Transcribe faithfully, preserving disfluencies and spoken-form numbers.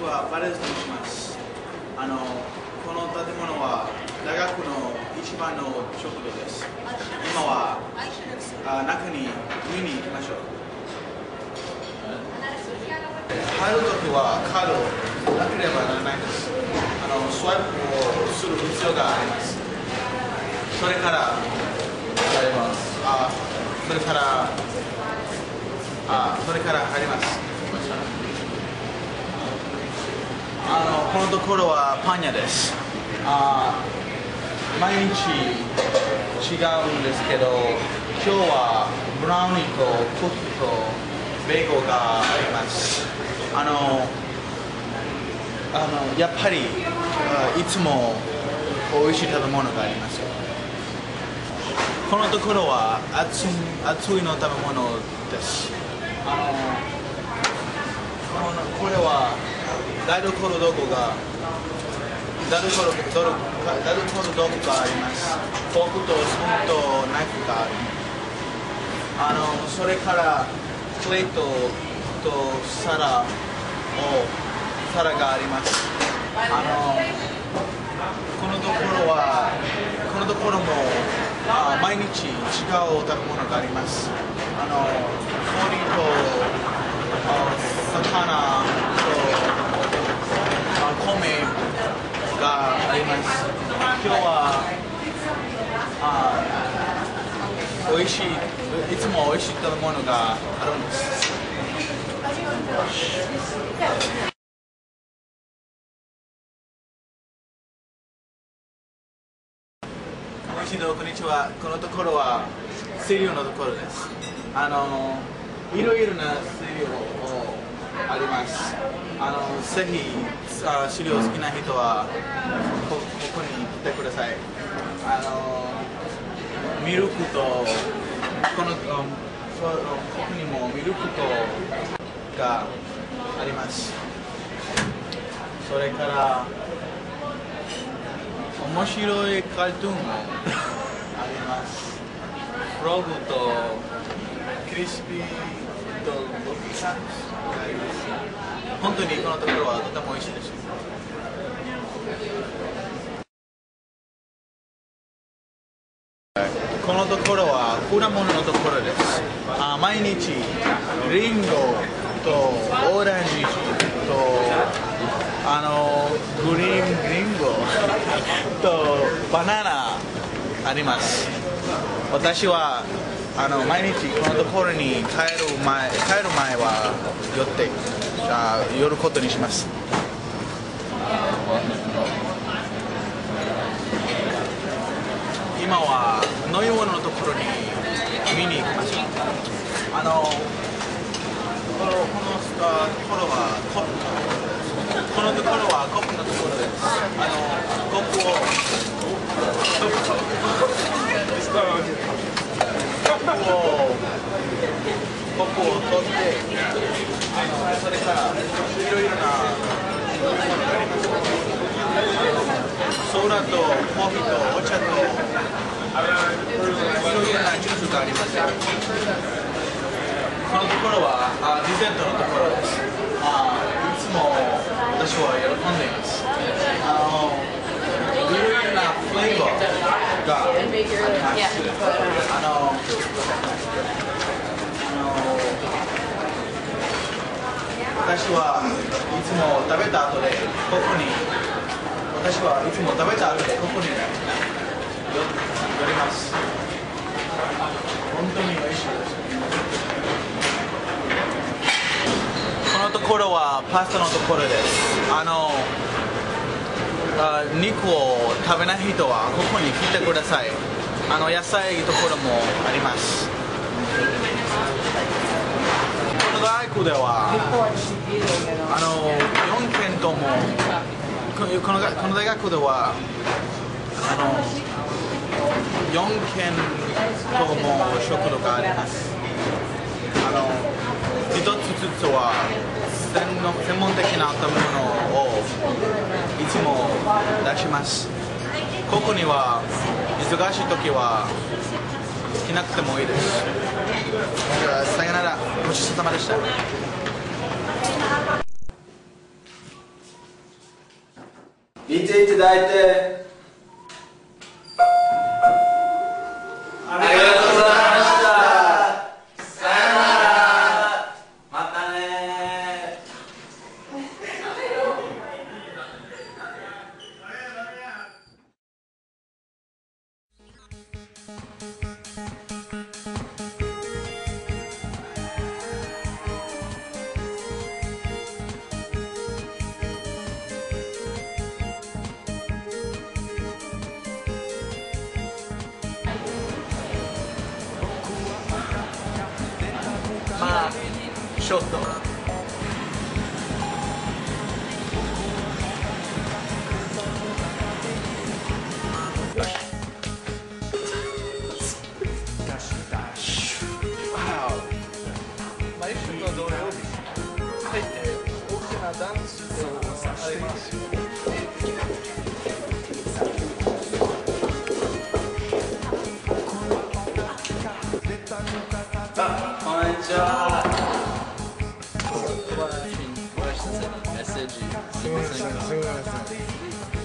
はパレスと申します。あのこの建物は大学の一番の食堂です。今はあ中に見に行きましょう。入るときはカードをなければならないです。あのスワイプをする必要があります。それから入ります。あそれからあそれから入ります。あのこのところはパン屋です。あ毎日違うんですけど、今日はブラウニーとクッキーとベーコンがあります。あのあのやっぱりいつも美味しい食べ物があります。このところは熱い、熱いの食べ物です。あのこれは台所道具が台所道具があります。フォークとスプーンとナイフがあります。あのそれからプレートと皿を皿があります。あのこのところはこのところもあ毎日違う食べ物があります。あの鶏と魚と米があります。今日はあ美味しい、いつも美味しい食べ物があるんです。もう一度こんにちは。このところは水量のところです。あのいろいろな水量をあります。あのぜひあ資料好きな人はこ, ここに来てください。あのミルクとこのここにもミルクとがあります。それから面白いカートゥーンもあります。フログとクリスピーとロキサンがあります。本当にこのところはとても美味しいです。このところは果物のところです。あ毎日リンゴとオレンジとあのグリーンリンゴとバナナあります。私はあの毎日このところに帰る前帰る前は寄ってあ寄ることにします。今は飲み物のところに見に行きましょう。あのこのこのところはコップこのところはコップのところです。あのコップをコップをコップを取ってあのそれからいろいろなものがあります。ソーダとコーヒーとお茶といろいろなジュースがあります。このところはあデザートのところです。あいつも私は喜んでいます。あのいろいろなフレーバーがあります。あの私はいつも食べた後でここに私はいつも食べた後でここに寄ります。本当に美味しいです。このところはパスタのところです。あのあ肉を食べない人はここに来てください。あの野菜のところもあります。この大学ではあのよんけんともこのこの大学ではあのよんけんとも食堂があります。あのひとつずつは専門的な食べ物をいつも出します。ここには忙しい時は来なくてもいいです。さよなら、ごちそうさまでした。 見ていただいてありがとうございました。さよなら。またね。 まあちょっと毎週の土曜日入って大きなダンスをあります。 あ、こんにちは。 小林に小林先生にメッセージすみませんが。